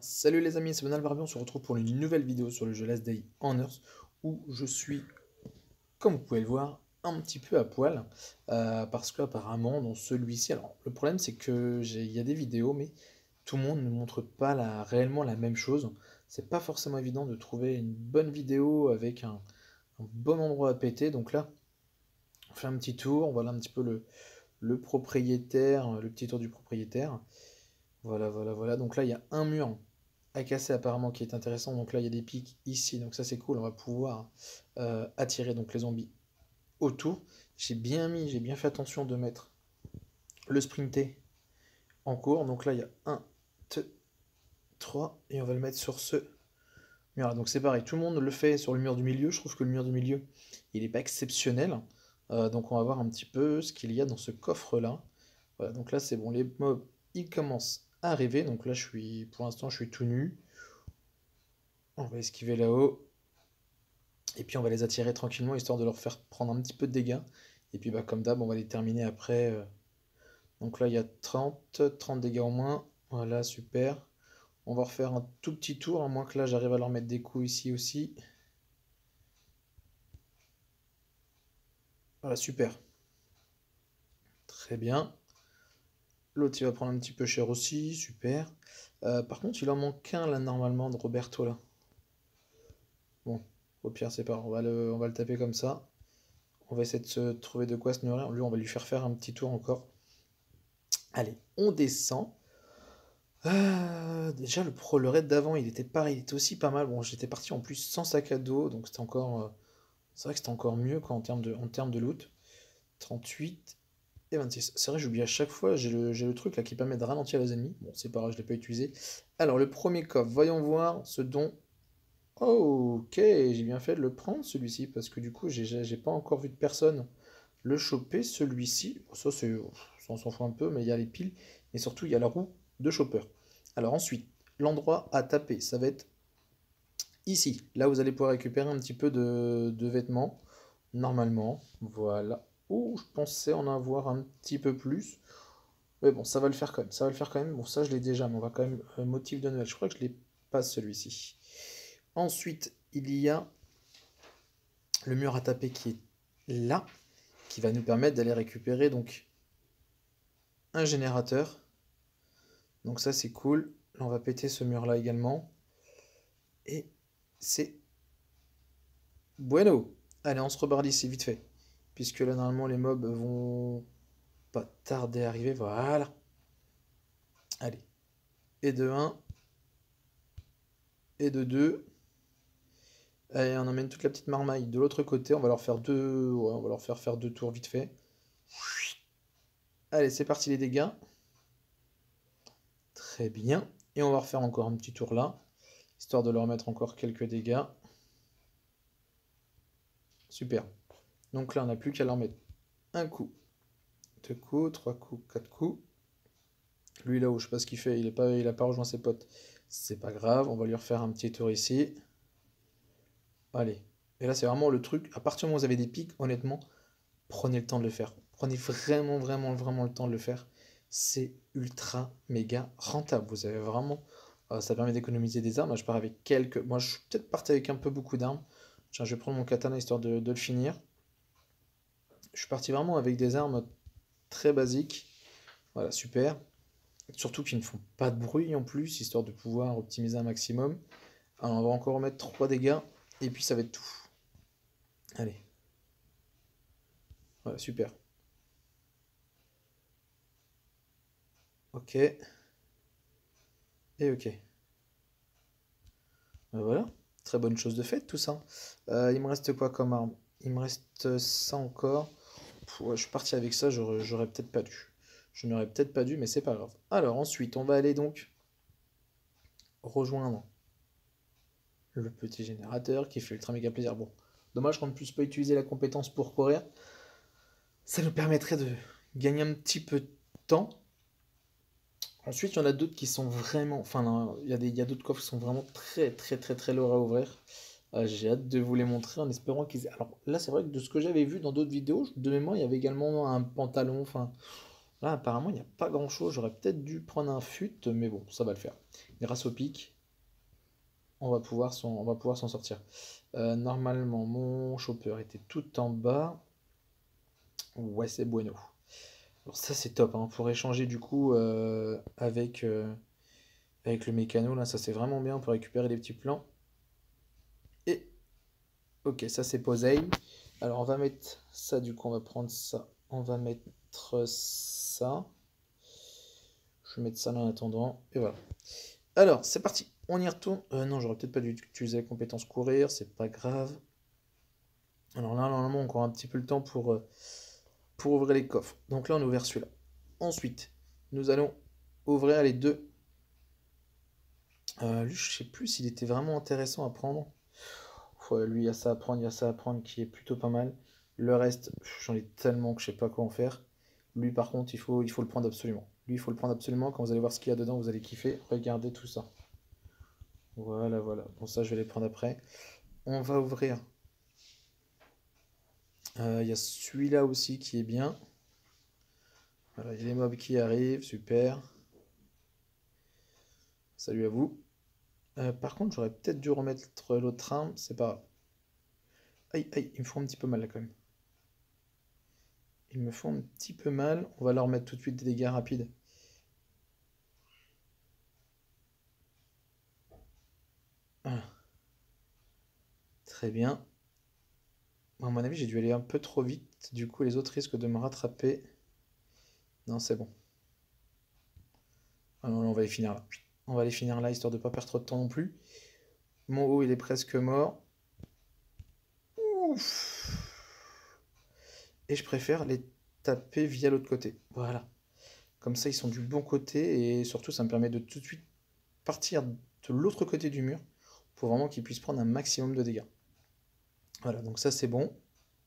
Salut les amis, c'est Bonal Barbie, on se retrouve pour une nouvelle vidéo sur le jeu Last Day on Earth où je suis, comme vous pouvez le voir, un petit peu à poil parce qu'apparemment dans celui-ci, alors le problème c'est que il y a des vidéos mais tout le monde ne montre pas réellement la même chose. C'est pas forcément évident de trouver une bonne vidéo avec un bon endroit à péter, donc là on fait un petit tour, voilà un petit peu le propriétaire, le petit tour du propriétaire. Voilà, voilà, voilà. Donc là, il y a un mur à casser apparemment qui est intéressant. Donc là, il y a des pics ici. Donc ça, c'est cool. On va pouvoir attirer donc les zombies autour. J'ai bien fait attention de mettre le sprinter en cours. Donc là, il y a un 2, 3. Et on va le mettre sur ce mur-là. Donc c'est pareil. Tout le monde le fait sur le mur du milieu. Je trouve que le mur du milieu, il n'est pas exceptionnel. Donc on va voir un petit peu ce qu'il y a dans ce coffre-là. Voilà, donc là, c'est bon. Les mobs, ils commencent à arriver. Donc là, pour l'instant, je suis tout nu. On va esquiver là-haut. Et puis on va les attirer tranquillement, histoire de leur faire prendre un petit peu de dégâts. Et puis bah, comme d'hab, on va les terminer après. Donc là, il y a 30 dégâts en moins. Voilà, super. On va refaire un tout petit tour, à moins que là, j'arrive à leur mettre des coups ici aussi. Voilà, super. Très bien. L'autre, il va prendre un petit peu cher aussi, super. Par contre, il en manque un là, normalement, de Roberto là. Bon, au pire, c'est pas grave, on va le taper comme ça. On va essayer de se trouver de quoi se nourrir. Lui, on va lui faire un petit tour encore. Allez, on descend. Déjà, le raid d'avant, il était pareil, il était aussi pas mal. Bon, j'étais parti en plus sans sac à dos, donc c'était encore. C'est vrai que c'était encore mieux quoi, en termes de loot. 38 et 26. C'est vrai, j'oublie à chaque fois, j'ai le truc là qui permet de ralentir les ennemis. Bon, c'est pas grave, je l'ai pas utilisé. Alors, le premier coffre, voyons voir ce dont. Oh, ok, j'ai bien fait de le prendre celui-ci, parce que du coup, j'ai pas encore vu de personne le choper, celui-ci. Bon, ça, on s'en fout un peu, mais il y a les piles, et surtout, il y a la roue de chopper. Alors ensuite, l'endroit à taper, ça va être ici. Là, vous allez pouvoir récupérer un petit peu de vêtements, normalement. Voilà. Oh, je pensais en avoir un petit peu plus. Mais bon, ça va le faire quand même. Ça va le faire quand même. Bon, ça, je l'ai déjà, mais on va quand même... motif de Noël. Je crois que je l'ai pas celui-ci. Ensuite, il y a le mur à taper qui est là, qui va nous permettre d'aller récupérer donc un générateur. Donc ça, c'est cool. Là, on va péter ce mur-là également. Et c'est bueno. Allez, on se rebarre d'ici vite fait. Puisque là, normalement, les mobs vont pas tarder à arriver. Voilà. Allez. Et de un. Et de 2. Allez, on emmène toute la petite marmaille de l'autre côté. On va leur faire deux. Ouais, on va leur faire deux tours vite fait. Allez, c'est parti les dégâts. Très bien. Et on va refaire encore un petit tour là. Histoire de leur mettre encore quelques dégâts. Super. Donc là, on n'a plus qu'à leur mettre un coup, deux coups, trois coups, quatre coups. Lui là-haut, je sais pas ce qu'il fait, il a pas rejoint ses potes. C'est pas grave, on va lui refaire un petit tour ici. Allez. Et là, c'est vraiment le truc. À partir du moment où vous avez des pics, honnêtement, prenez le temps de le faire. Prenez vraiment, vraiment, vraiment le temps de le faire. C'est ultra méga rentable. Vous avez vraiment. Ça permet d'économiser des armes. Là, je pars avec quelques. Moi, je suis peut-être parti avec un peu beaucoup d'armes. Tiens, je vais prendre mon katana histoire de le finir. Je suis parti vraiment avec des armes très basiques. Voilà, super. Surtout qu'ils ne font pas de bruit en plus, histoire de pouvoir optimiser un maximum. Alors on va encore remettre 3 dégâts, et puis ça va être tout. Allez. Voilà, super. Ok. Et ok. Voilà. Très bonne chose de faite tout ça. Il me reste quoi comme arme? Il me reste ça encore. Ouais, je suis parti avec ça, j'aurais peut-être pas dû. Je n'aurais peut-être pas dû, mais c'est pas grave. Alors ensuite, on va aller donc rejoindre le petit générateur qui fait ultra méga plaisir. Bon, dommage qu'on ne puisse pas utiliser la compétence pour courir. Ça nous permettrait de gagner un petit peu de temps. Ensuite, il y en a d'autres qui sont vraiment. Enfin, non, il y a d'autres coffres qui sont vraiment très, très, très, très lourds à ouvrir. J'ai hâte de vous les montrer en espérant qu'ils. Alors là, c'est vrai que de ce que j'avais vu dans d'autres vidéos, de mémoire, il y avait également un pantalon. Enfin, là, apparemment, il n'y a pas grand-chose. J'aurais peut-être dû prendre un fut, mais bon, ça va le faire. Grâce au pic. on va pouvoir s'en sortir. Normalement, mon chopper était tout en bas. Ouais, c'est bueno. Alors ça, c'est top, hein, pour échanger du coup avec le mécano. Là, ça, c'est vraiment bien pour récupérer les petits plans. Et, ok, ça, c'est posé. Alors, on va mettre ça, du coup, on va prendre ça. On va mettre ça. Je vais mettre ça là en attendant. Et voilà. Alors, c'est parti. On y retourne. Non, j'aurais peut-être pas dû utiliser la compétence courir. C'est pas grave. Alors là, normalement, on a encore un petit peu le temps pour ouvrir les coffres. Donc là, on a ouvert celui-là. Ensuite, nous allons ouvrir les deux. Lui, je sais plus s'il était vraiment intéressant à prendre. Ouais, lui, il y a ça à prendre, il y a ça à prendre qui est plutôt pas mal. Le reste, j'en ai tellement que je sais pas quoi en faire. Lui, par contre, il faut le prendre absolument. Lui, il faut le prendre absolument. Quand vous allez voir ce qu'il y a dedans, vous allez kiffer. Regardez tout ça. Voilà, voilà. Bon, ça, je vais les prendre après. On va ouvrir. Il y a celui-là aussi qui est bien. Voilà, il y a les mobs qui arrivent, super. Salut à vous. Par contre, j'aurais peut-être dû remettre l'autre arme, c'est pas grave. Aïe, aïe, il me font un petit peu mal là quand même. Ils me font un petit peu mal. On va leur mettre tout de suite des dégâts rapides. Voilà. Très bien. Bon, à mon avis, j'ai dû aller un peu trop vite. Du coup, les autres risquent de me rattraper. Non, c'est bon. Ah non, là, on va les finir là. On va les finir là, histoire de pas perdre trop de temps non plus. Mon haut, il est presque mort. Ouf. Et je préfère les taper via l'autre côté. Voilà. Comme ça, ils sont du bon côté et surtout, ça me permet de tout de suite partir de l'autre côté du mur pour vraiment qu'ils puissent prendre un maximum de dégâts. Voilà, donc ça c'est bon.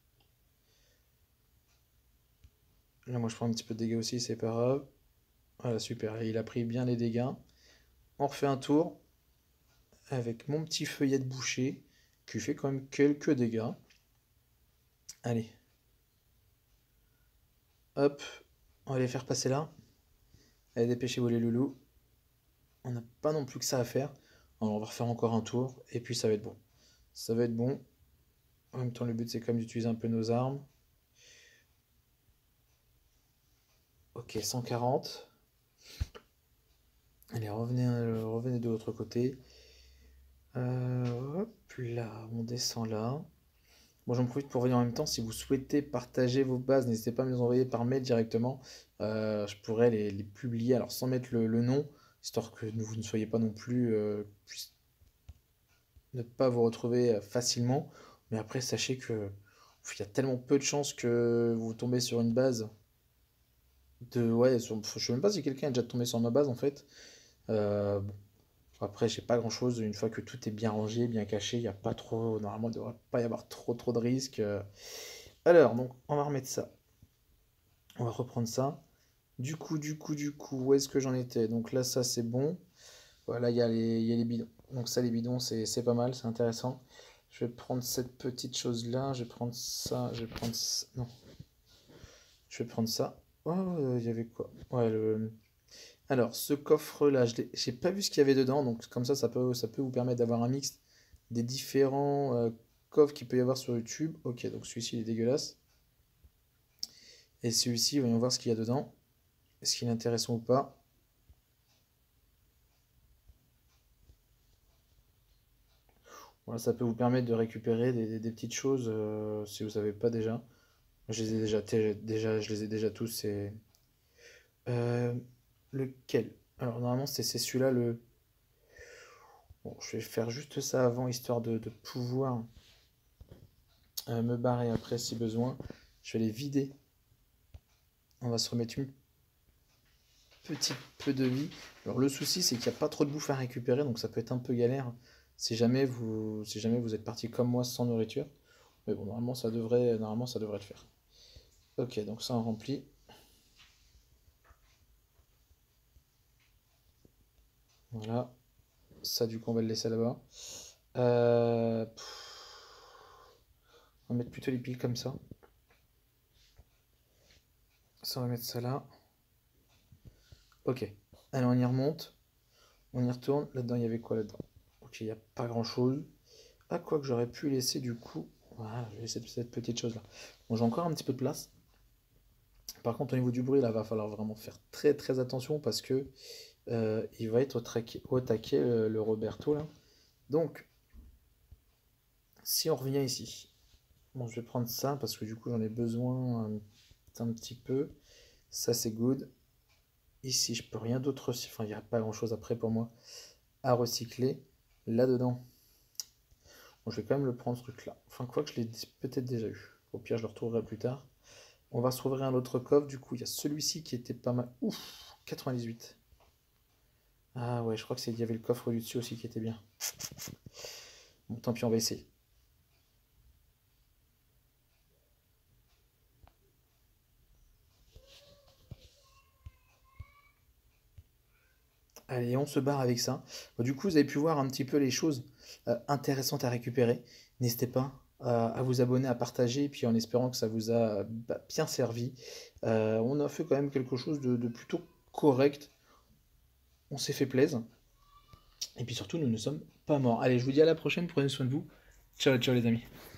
Là, moi je prends un petit peu de dégâts aussi, c'est pas grave. Voilà, super. Et il a pris bien les dégâts. On refait un tour avec mon petit feuillet de boucher qui fait quand même quelques dégâts. Allez, hop, on va les faire passer là. Allez, dépêchez-vous les loulous. On n'a pas non plus que ça à faire. Alors, on va refaire encore un tour et puis ça va être bon. Ça va être bon. En même temps, le but c'est quand même d'utiliser un peu nos armes. Ok, 140. Allez, revenez de l'autre côté. Hop là, on descend là. Bon, j'en profite pour vous dire en même temps, si vous souhaitez partager vos bases, n'hésitez pas à me les envoyer par mail directement. Je pourrais les publier, alors sans mettre le nom, histoire que vous ne soyez pas non plus, ne pas vous retrouver facilement. Mais après, sachez que il y a tellement peu de chances que vous tombez sur une base de... Ouais, je sais même pas si quelqu'un est déjà tombé sur ma base en fait. Bon, après, j'ai pas grand-chose. Une fois que tout est bien rangé, bien caché, il n'y a pas trop... Normalement, il ne devrait pas y avoir trop de risques. Alors, donc, on va remettre ça. On va reprendre ça. Du coup, où est-ce que j'en étais? Donc là, ça, c'est bon. Voilà, il y a les bidons. Donc ça, les bidons, c'est pas mal, c'est intéressant. Je vais prendre cette petite chose-là. Je vais prendre ça. Je vais prendre ça. Non, je vais prendre ça. Oh, il y avait quoi? Ouais, alors, ce coffre-là, j'ai pas vu ce qu'il y avait dedans. Donc comme ça peut vous permettre d'avoir un mix des différents coffres qu'il peut y avoir sur YouTube. Ok, donc celui-ci, il est dégueulasse. Et celui-ci, voyons voir ce qu'il y a dedans. Est-ce qu'il est intéressant ou pas? Voilà, ça peut vous permettre de récupérer des petites choses si vous savez pas déjà. Je les ai je les ai déjà tous. Euh, lequel? Alors normalement c'est celui-là le. Bon, je vais faire juste ça avant histoire de pouvoir me barrer après si besoin. Je vais les vider. On va se remettre une petite peu de vie. Alors le souci c'est qu'il n'y a pas trop de bouffe à récupérer donc ça peut être un peu galère si jamais vous êtes parti comme moi sans nourriture. Mais bon normalement ça devrait le faire. Ok, donc ça on remplit. Voilà. Ça, du coup, on va le laisser là-bas. On va mettre plutôt les piles comme ça. Ça, on va mettre ça là. Ok. Allez, on y remonte. On y retourne. Là-dedans, il y avait quoi là-dedans? Ok, Ok, il n'y a pas grand-chose. Ah, quoi que j'aurais pu laisser du coup. Voilà, je vais laisser cette petite chose là. Bon, j'ai encore un petit peu de place. Par contre, au niveau du bruit, là, va falloir vraiment faire très très attention parce que il va être au taquet, le Roberto là. Donc, si on revient ici, bon, je vais prendre ça parce que du coup, j'en ai besoin un petit peu. Ça, c'est good. Ici, je peux rien d'autre. Enfin, il n'y a pas grand-chose après pour moi à recycler. Là-dedans, bon, je vais quand même le prendre ce truc-là. Enfin, quoi que je l'ai peut-être déjà eu. Au pire, je le retrouverai plus tard. On va se rouvrir un autre coffre. Du coup, il y a celui-ci qui était pas mal. Ouf, 98. Ah ouais, je crois que il y avait le coffre du dessus aussi qui était bien. Bon, tant pis, on va essayer. Allez, on se barre avec ça. Bon, du coup, vous avez pu voir un petit peu les choses intéressantes à récupérer. N'hésitez pas à vous abonner, à partager, et puis en espérant que ça vous a bien servi. On a fait quand même quelque chose de plutôt correct. On s'est fait plaisir. Et puis surtout, nous ne sommes pas morts. Allez, je vous dis à la prochaine, prenez soin de vous. Ciao, ciao les amis.